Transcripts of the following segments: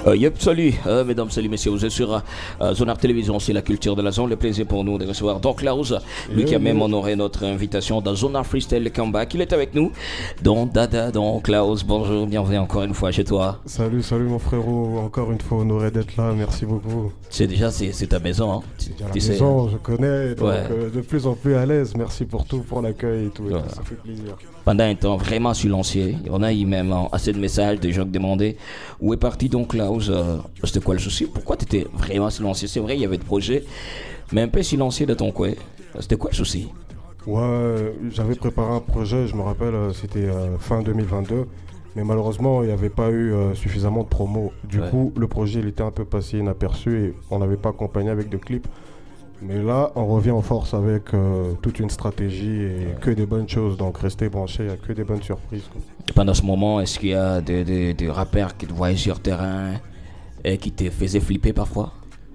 Salut, mesdames, salut, messieurs. Vous êtes sur Zone Art Télévision, c'est la culture de la zone. Le plaisir pour nous de recevoir Don Klaus, lui qui a même honoré notre invitation dans Zone Art Freestyle, le comeback. Il est avec nous. Don Dada, Don Klaus, bonjour, bienvenue encore une fois chez toi. Salut mon frérot, encore une fois honoré d'être là, merci beaucoup. C'est ta maison, hein. C'est la maison, je connais, donc de plus en plus à l'aise. Merci pour tout, pour l'accueil et tout, ça fait plaisir. Pendant un temps vraiment silencieux, on a eu même assez de messages, des gens qui demandaient où est parti Don Klaus, c'était quoi le souci, pourquoi tu étais vraiment silencieux. C'est vrai, il y avait des projets, mais un peu silencieux de ton coin. C'était quoi le souci? Ouais, j'avais préparé un projet, je me rappelle, c'était fin 2022, mais malheureusement il n'y avait pas eu suffisamment de promos. Du coup, le projet il était un peu passé inaperçu et on n'avait pas accompagné avec de clips. Mais là, on revient en force avec toute une stratégie et que des bonnes choses. Donc, restez branchés, il n'y a que des bonnes surprises. Et pendant ce moment, est-ce qu'il y a des rappeurs qui te voyaient sur terrain et qui te faisaient flipper parfois?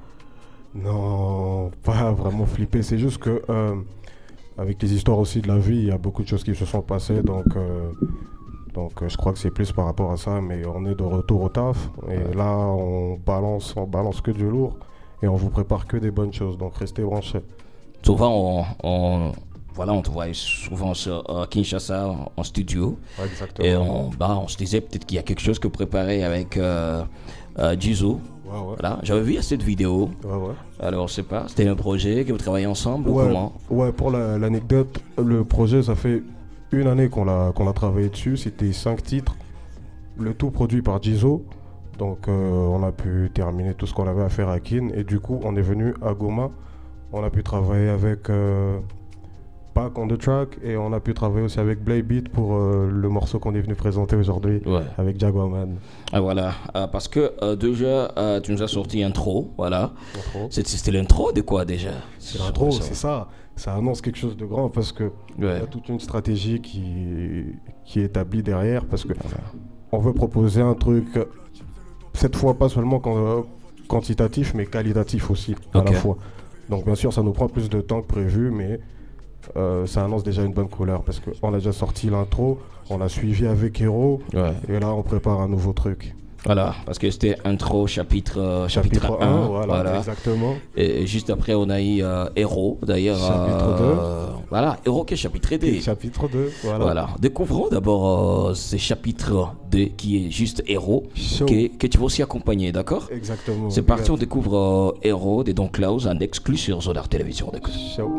Non, pas vraiment flipper. C'est juste que, avec les histoires aussi de la vie, il y a beaucoup de choses qui se sont passées. Donc je crois que c'est plus par rapport à ça. Mais on est de retour au taf. Et là, on balance que du lourd. Et on vous prépare que des bonnes choses, donc restez branchés. Souvent, on te voit souvent sur Kinshasa en studio. Ouais, exactement. Et on se disait peut-être qu'il y a quelque chose que vous préparez avec Jizo. Ouais. Voilà. J'avais vu cette vidéo. Ouais. Alors, je sais pas, c'était un projet que vous travaillez ensemble ou comment? Ouais, pour l'anecdote, le projet, ça fait une année qu'on a travaillé dessus. C'était 5 titres, le tout produit par Jizo. Donc on a pu terminer tout ce qu'on avait à faire à Kin et du coup on est venu à Goma, on a pu travailler avec Pac on the track et on a pu travailler aussi avec Blaybeat pour le morceau qu'on est venu présenter aujourd'hui avec Jaguarman. Ah voilà, parce que déjà tu nous as sorti intro, voilà. C'était l'intro de quoi déjà? C'est l'intro, c'est ça. Ça annonce quelque chose de grand parce que il y a toute une stratégie qui est établie derrière parce que on veut proposer un truc. Cette fois, pas seulement quantitatif, mais qualitatif aussi, à la fois. Donc, bien sûr, ça nous prend plus de temps que prévu, mais ça annonce déjà une bonne couleur parce qu'on a déjà sorti l'intro, on a suivi avec Hero, et là, on prépare un nouveau truc. Voilà, parce que c'était intro chapitre 1, voilà, exactement. Et juste après, on a eu Hero, d'ailleurs. Chapitre 2. Voilà, Hero qui est chapitre 2. Chapitre 2, voilà. Découvrons d'abord ce chapitre 2 qui est juste Hero, que tu vas aussi accompagner, d'accord? Exactement. C'est parti, on découvre Hero de Don Klaus en exclu sur Zone Art Télévision, d'accord?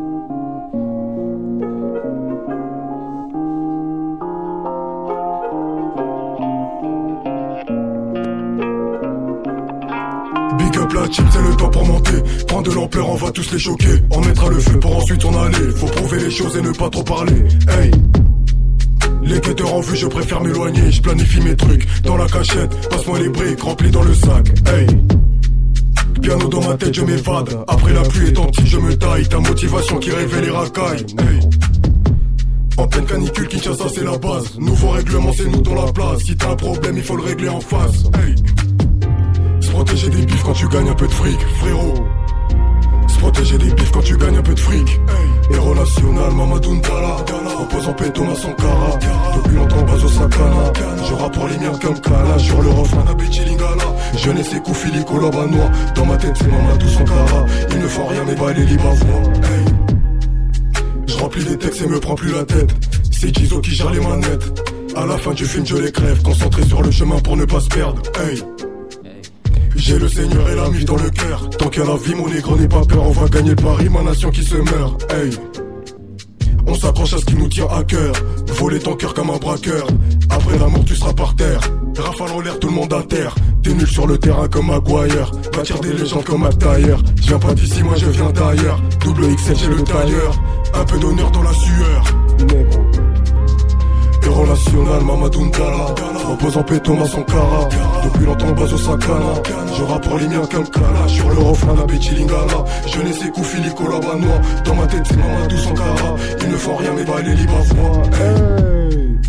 Big up la team, c'est le temps pour monter. Prends de l'ampleur, on va tous les choquer. On mettra le feu pour ensuite s'en aller. Faut prouver les choses et ne pas trop parler. Hey, les guetteurs en vue, je préfère m'éloigner. Je planifie mes trucs dans la cachette. Passe-moi les briques remplies dans le sac. Hey, piano dans ma tête, je m'évade. Après la pluie étant petit, je me taille. Ta motivation qui révèle les racailles. Hey, en pleine canicule, Kinshasa c'est la base. Nouveau règlement, c'est nous dans la place. Si t'as un problème, il faut le régler en face. Hey, se protéger des bifs quand tu gagnes un peu de fric, frérot. Se protéger des bifs quand tu gagnes un peu de fric. Hey. Héros national, Mamadou Ndala. Opposant Thomas Sankara. Depuis longtemps, Bazo Sakana. Je rappe pour les miens comme Kala. Sur le refrain d'Abichi Lingala. Jeunesse et Koufili Kolobanois. Dans ma tête, c'est Mamadou Sankara. Ils ne font rien, mais bah les libres à voix. Hey. Je remplis des textes et me prends plus la tête. C'est Jizo qui gère les manettes. À la fin du film, je les crève. Concentré sur le chemin pour ne pas se perdre. Hey. J'ai le Seigneur et la mif dans le cœur. Tant qu'il y a la vie, mon négro n'est pas peur. On va gagner le pari, ma nation qui se meurt. Hey, on s'accroche à ce qui nous tient à cœur. Voler ton cœur comme un braqueur. Après l'amour, tu seras par terre. Rafale en l'air, tout le monde à terre. T'es nul sur le terrain comme Maguire. Bâtir des légendes comme McTayer. Je viens pas d'ici, moi je viens d'ailleurs. Double XL chez le tailleur. Un peu d'honneur dans la sueur. Négro. Héros national, Mamadou Ndala. Opposant Thomas Sankara. Depuis longtemps, Bazo Sakana. Je rappe pour les miens comme Kala. Sur le refrain d'Abichi Lingala. Jeunesse et Koufili Kolobanois. Dans ma tête, c'est Mamadou Sankara. Ils ne font rien, mais bah les libres à voix. Hey.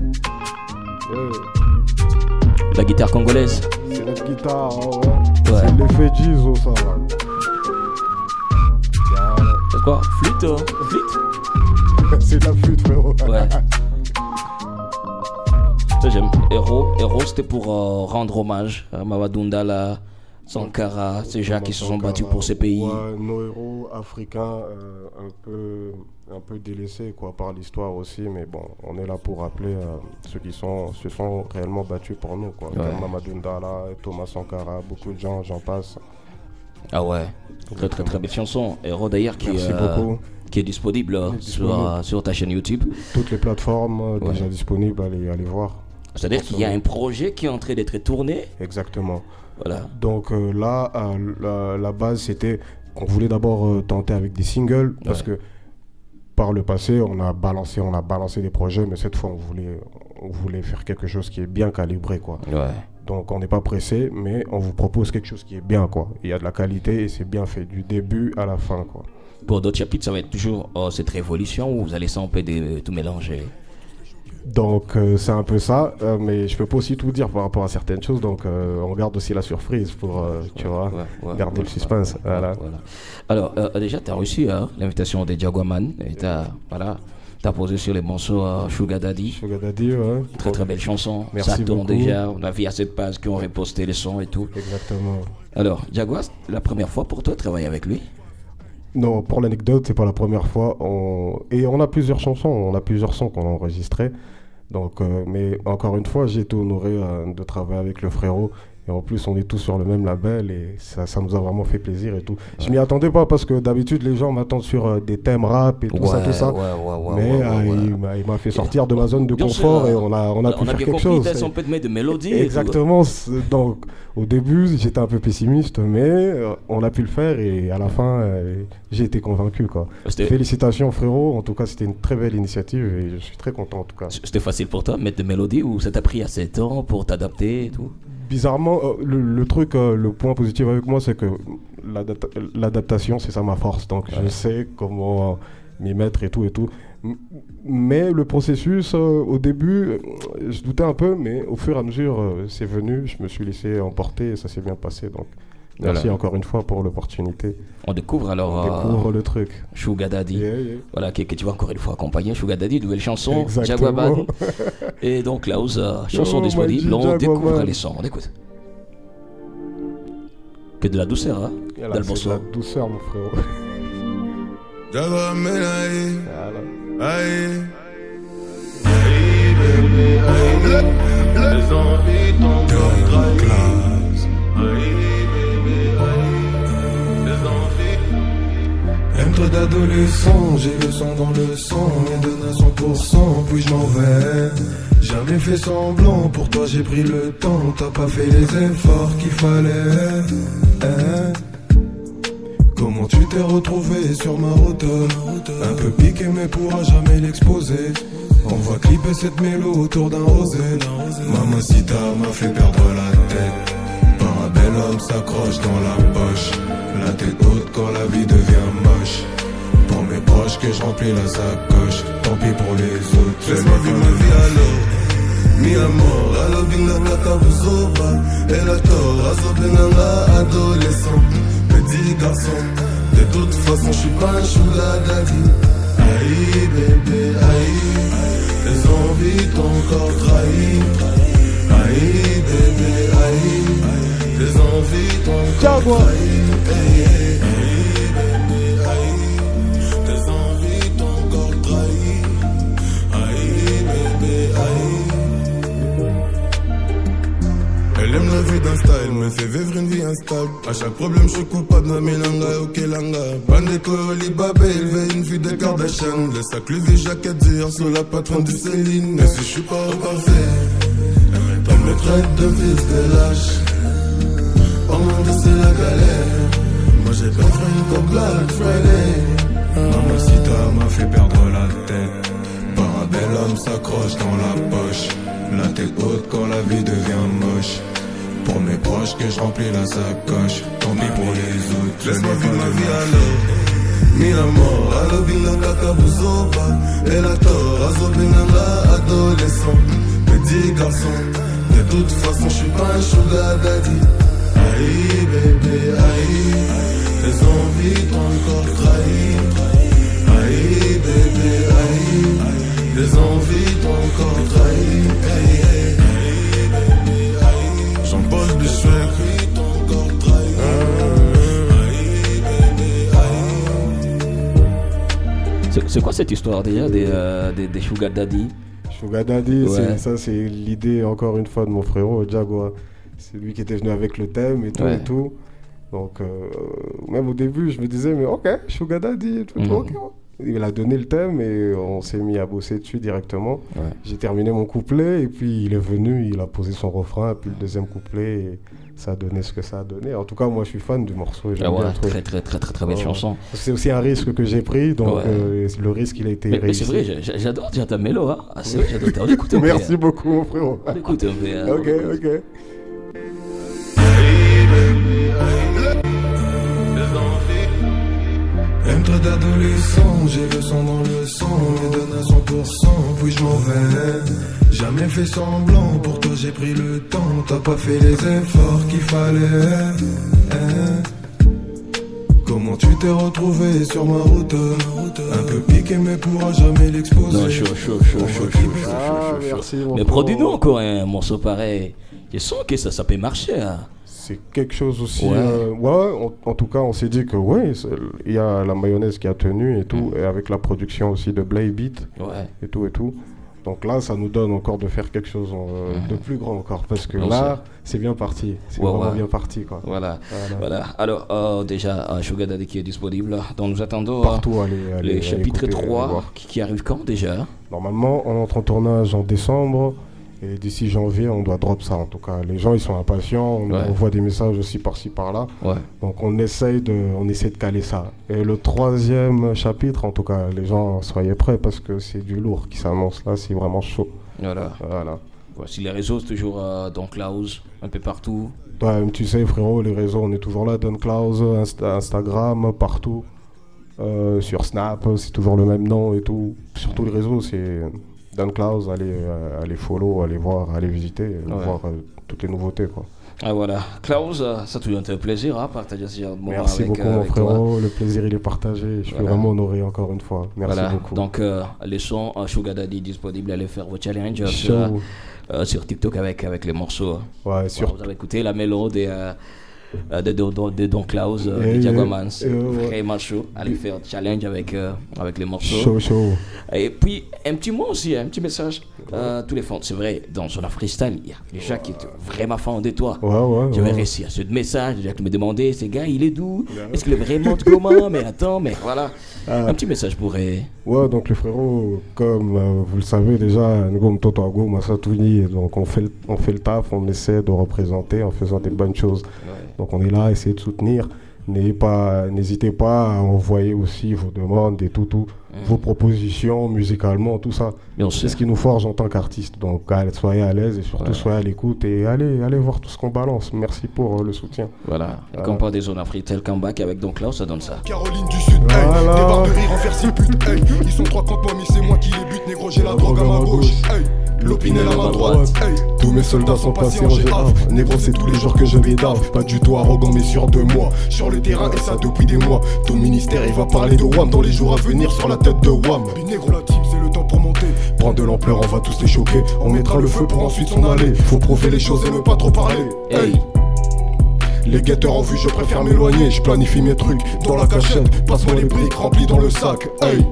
La guitare congolaise. C'est la guitare, c'est l'effet Jizo, ça. C'est quoi? Flûte? C'est de la flûte, frérot. Ouais. Ça j'aime. Héros, c'était pour rendre hommage à Mamadou Ndala, Sankara, ces gens qui se sont battus pour ces pays. Ouais, nos héros africains un peu délaissés quoi, par l'histoire aussi, mais bon, on est là pour rappeler ceux qui se sont réellement battus pour nous. Quoi. Comme Mamadou Ndala, Thomas Sankara, beaucoup de gens, j'en passe. Ah ouais, très belle chanson. Héros d'ailleurs qui est disponible sur ta chaîne YouTube. Toutes les plateformes déjà disponibles, allez voir. C'est-à-dire qu'il y a un projet qui est en train d'être tourné. Exactement. Voilà. Donc là, la base c'était qu'on voulait d'abord tenter avec des singles parce que par le passé on a balancé des projets, mais cette fois on voulait faire quelque chose qui est bien calibré quoi. Ouais. Donc on n'est pas pressé, mais on vous propose quelque chose qui est bien quoi. Il y a de la qualité et c'est bien fait du début à la fin quoi. Pour d'autres chapitres, ça va être toujours cette révolution où vous allez sans peu de tout mélanger. Donc c'est un peu ça, mais je peux pas aussi tout dire par rapport à certaines choses, donc on garde aussi la surprise pour garder le suspense. Voilà. Alors déjà tu as reçu l'invitation des Jaguarman et tu as posé sur les morceaux Sugar Daddy. Sugar Daddy, ouais. Très belle chanson. Merci ça tourne beaucoup. déjà, on a vu à cette page qui ont reposté les sons et tout. Exactement. Alors Jaguar, la première fois pour toi de travailler avec lui? Non, pour l'anecdote, c'est pas la première fois. Et on a plusieurs chansons, on a plusieurs sons qu'on a enregistrés. Donc, mais encore une fois, j'ai été honoré de travailler avec le frérot. Et en plus, on est tous sur le même label et ça nous a vraiment fait plaisir et tout. Je m'y attendais pas parce que d'habitude, les gens m'attendent sur des thèmes rap et tout ça. Mais il m'a fait sortir de ma zone de confort et on a pu faire quelque chose. On peut te mettre de mélodie. Exactement. Donc, au début, j'étais un peu pessimiste, mais on a pu le faire et à la fin, j'ai été convaincu, quoi. Félicitations, frérot. En tout cas, c'était une très belle initiative et je suis très content, en tout cas. C'était facile pour toi, mettre de mélodie, ou ça t'a pris assez de temps pour t'adapter et tout? Bizarrement, le point positif avec moi, c'est que l'adaptation, c'est ça ma force. Donc, je sais comment m'y mettre et tout. Mais le processus, au début, je doutais un peu, mais au fur et à mesure, c'est venu. Je me suis laissé emporter et ça s'est bien passé. Donc, merci encore une fois pour l'opportunité. On découvre alors le truc. Sugar Daddy. Voilà, que tu vas encore une fois accompagner. Sugar Daddy, nouvelle chanson. Jaguarman. Et donc, là, chanson disponible, on découvre les sons. On écoute. Que de la douceur, hein, dans le morceau. C'est de la douceur, mon frérot. Aime-toi d'adolescent, j'ai le sang dans le sang, et donne à 100%, puis je m'en vais. Jamais fait semblant, pour toi j'ai pris le temps, t'as pas fait les efforts qu'il fallait. Comment tu t'es retrouvé sur ma route? Un peu piqué mais pourra jamais l'exposer. On va clipper cette mélo autour d'un rosé. Mamacita m'a fait perdre la tête. Par un bel homme s'accroche dans la poche. La tête haute quand la vie devient moche. Pour mes proches que je remplis la sacoche. Tant pis pour les autres. Laisse-moi vivre ma vie alors. Mi amor, allo binanga kabuzoba. Et la tort, azo binanga adolescent. Petit garçon, de toute façon je suis pas un sugar daddy. Aïe bébé, aïe, les envies ton corps trahi. Aïe bébé, aïe, les envies ton corps trahi. Aïe bébé, aïe, les envies ton corps trahi. Aïe bébé, aïe. Elle aime la vie d'un style, me fait vivre une vie instable. À chaque problème, je suis coupable d'un milanga et okelanga. Bandeko, Libabé, élevé une vie de Kardashian. Le sac, le vie, jaquette, dire sous la patronne du Céline. Mais si je suis pas parfait, elle me traite de fils de lâche. Au monde, c'est la galère. Moi, j'ai pas fait comme Black Friday. Mamacita m'a fait perdre la tête. Par un bel homme s'accroche dans la poche. La tête haute quand la vie devient moche. Pour mes proches que je remplis la sacoche. Tant pis pour les autres. Laisse-moi vivre ma vie alors. Mi amor, allo binanga kabuzoba. Et la tort, azo binanga adolescent. Petit garçon, de toute façon je suis pas un sugar daddy. Aïe bébé, aïe, les envies ton corps trahi. Aïe bébé, aïe, les envies ton corps trahi. mérite encore trahir. C'est quoi cette histoire déjà des Sugar Daddy? Sugar Daddy, Ouais. c'est l'idée encore une fois de mon frérot Jaguar. C'est lui qui était venu avec le thème et tout Ouais. et tout. Donc même au début je me disais mais ok, Sugar Daddy et tout, ok. Il a donné le thème et on s'est mis à bosser dessus directement. Ouais. J'ai terminé mon couplet et puis il est venu, il a posé son refrain, puis le deuxième couplet et ça a donné ce que ça a donné. En tout cas moi je suis fan du morceau et j'aime bien le truc. Très belle chanson. C'est aussi un risque que j'ai pris, donc Ouais. le risque il a été Mais réussi. c'est vrai, j'adore déjà ta mélo. Hein. Ah, c'est vrai, j'adore. On écoute un peu. Merci beaucoup mon frérot. On écoute un peu. Hein. Ok. Aime-toi d'adolescent, j'ai le sang dans le sang, me donne à 100%, puis je m'en vais. Jamais fait semblant, pour toi j'ai pris le temps, t'as pas fait les efforts qu'il fallait. Comment tu t'es retrouvé sur ma route? Un peu piqué mais pourra jamais l'exposer. Non, chaud. Merci mon Mais frérot. produis-nous encore un morceau pareil. Je sens que ça peut marcher. Hein. C'est quelque chose aussi. Ouais. En tout cas, on s'est dit que il y a la mayonnaise qui a tenu et tout, et avec la production aussi de Blay Beat Ouais. et tout. Donc là, ça nous donne encore de faire quelque chose de plus grand encore, parce que Non, là, c'est bien parti. C'est vraiment bien parti, quoi. Voilà. Alors, déjà, Sugar Daddy qui est disponible. Donc, nous attendons Partout, allez le chapitre écouter, 3 voir. qui arrive quand déjà? Normalement, on entre en tournage en décembre. Et d'ici janvier, on doit drop ça en tout cas. Les gens, ils sont impatients. On envoie des messages aussi par-ci, par-là. Ouais. Donc on essaye de caler ça. Et le troisième chapitre, en tout cas, les gens, soyez prêts parce que c'est du lourd qui s'annonce là. C'est vraiment chaud. Voilà. Voici les réseaux, c'est toujours Don Klaus, un peu partout. Toi, tu sais, frérot, les réseaux, on est toujours là. Don Klaus, Instagram, partout. Sur Snap, c'est toujours le même nom et tout. Sur tous les réseaux, c'est... Don Klaus, allez follow, allez voir, allez visiter, voir toutes les nouveautés, quoi. Ah voilà, Klaus, ça a toujours été un plaisir, hein, partager ce moment Merci avec, beaucoup mon avec frérot, toi. Le plaisir il est partagé, je suis vraiment honoré encore une fois. Merci beaucoup. Donc les sons Sugar Daddy disponibles, allez faire vos challenges sur TikTok avec les morceaux. Ouais, Vous avez écouté la mélodie de Don Klaus, de Jaguar, vraiment chaud. Allez faire challenge avec les morceaux. Chaud. Et puis un petit mot aussi, un petit message. Tous les fans, c'est vrai, dans Sonar Freestyle, il y a des gens qui étaient vraiment fans de toi. J'avais réussi à ce message, j'ai me demandé, ce gars, il est d'où? Est-ce qu'il est vraiment de comment? Mais attends, mais voilà. Un petit message pour... Ouais, donc le frérot, comme vous le savez déjà, donc on fait le taf, on essaie de représenter en faisant des bonnes choses. Donc on est là, essayer de soutenir. N'hésitez pas à envoyer aussi vos demandes et tout, vos propositions musicalement, tout ça. C'est ce qui nous forge en tant qu'artistes. Donc soyez à l'aise et surtout soyez à l'écoute et allez voir tout ce qu'on balance. Merci pour le soutien. Voilà. Quand on parle des zones africaines, comeback avec Don Klaus, ça donne ça. Caroline du Sud, des barres de rire en faire 6 putes, ils sont 3 contre moi, mais c'est moi qui les bute, négro, j'ai la drogue à ma gauche, l'opinel à ma droite, tous mes soldats sont passés en G1. Négro, c'est tous les jours que je vais d'af. Pas du tout arrogant, mais sûr de moi. Sur le terrain, et ça depuis des mois. Ton ministère, il va parler de WAM dans les jours à venir sur la tête de WAM. Négro, la team, c'est le temps pour monter. Prends de l'ampleur, on va tous les choquer. On mettra le feu pour ensuite s'en aller. Faut prouver les choses et ne pas trop parler. Les guetteurs en vue, je préfère m'éloigner. Je planifie mes trucs dans la cachette. Passe-moi les briques remplies dans le sac.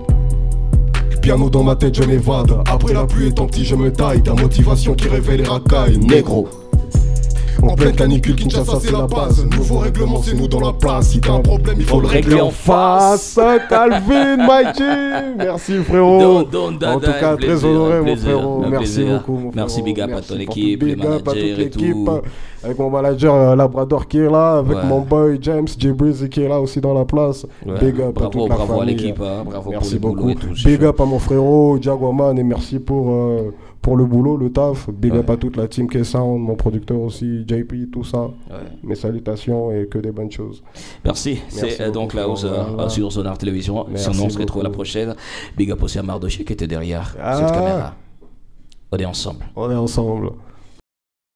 Piano dans ma tête, je m'évade. Après la pluie étant petit, je me taille. Ta motivation qui révèle les racailles, négro. En pleine canicule, Kinshasa c'est la base. Nouveau règlement, c'est nous dans la place. Si t'as un problème, il faut le régler en face. Calvin, Mikey. Merci frérot. En tout cas, très honoré mon frérot. Merci beaucoup mon frérot. Merci, big up à ton équipe, les managers et tout. Avec mon manager Labrador qui est là, avec mon boy James J-Breezy qui est là aussi dans la place. Big up à toute la famille. Bravo à l'équipe, bravo merci pour beaucoup. Et tout, big up à mon frérot Jaguarman et merci pour le boulot, le taf. Big up à toute la team K-Sound, mon producteur aussi, JP, tout ça. Mes salutations et que des bonnes choses. Merci. C'est donc là sur Sonar Télévision. Sinon, on se retrouve la prochaine. Big up aussi à Mardoché qui était derrière cette caméra. On est ensemble.